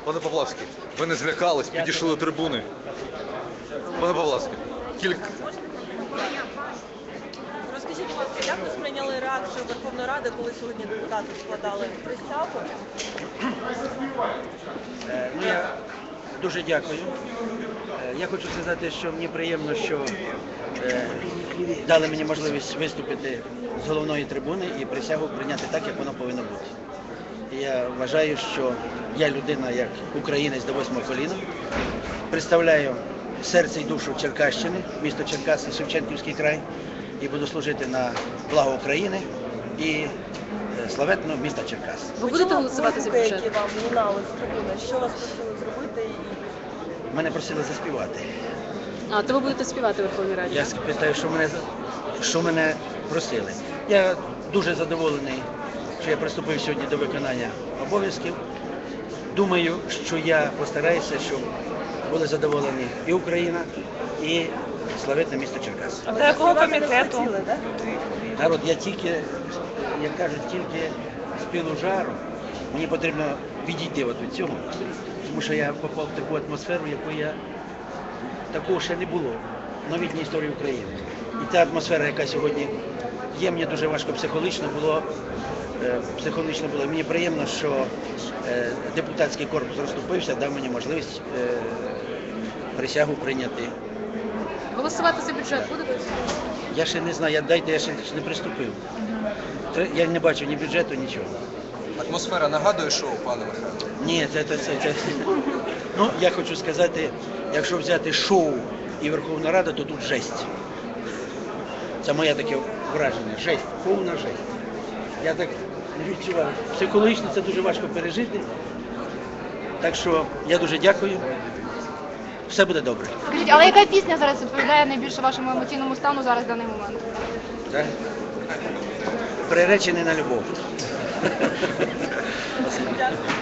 Пане Павловський, ви не злякались, підійшли до трибуни. Пане Павловський, Розкажіть, будь ласка, як ви сприйняли реакцію Верховної Ради, коли сьогодні депутати складали присягу? Я дуже дякую. Я хочу сказати, що мені приємно, що дали мені можливість виступити з головної трибуни і присягу прийняти так, як воно повинно бути. Я вважаю, що я людина, як українець до 8-го коліна, представляю серце і душу Черкащини, місто Черкаси, Шевченківський край, і буду служити на благо України і славетного міста Черкас. Ви будете голосувати за бюджет? Які вам лунали з трибуни? Що вас просили зробити? Мене просили заспівати. А, то ви будете співати у Верховній Раді? Я питаю, що мене просили. Я дуже задоволений, що я приступив сьогодні до виконання обов'язків. Думаю, що я постараюся, щоб були задоволені і Україна, і славетне місто Черкас. А до якого комітету? Народ, я тільки, як кажуть, тільки з пилу жару. Мені потрібно відійти від цього, тому що я попав в таку атмосферу, яку такого ще не було в новітній історії України. І та атмосфера, яка сьогодні є, мені дуже важко психологічно було. Мені приємно, що депутатський корпус розступився, дав мені можливість присягу прийняти. Голосувати за бюджет будете? Я ще не знаю, я ще не приступив. Я не бачу ні бюджету, нічого. Атмосфера нагадує шоу, пане Михайло? Ні, це. Ну, я хочу сказати, якщо взяти шоу і Верховна Рада, то тут жесть. Це моє таке враження. Жесть, повна жесть. Я так не відчуваю. Психологічно це дуже важко пережити. Так що я дуже дякую. Все буде добре. Скажіть, але яка пісня зараз відповідає найбільше вашому емоційному стану зараз в даний момент? Так? Приречений на любов. Дякую.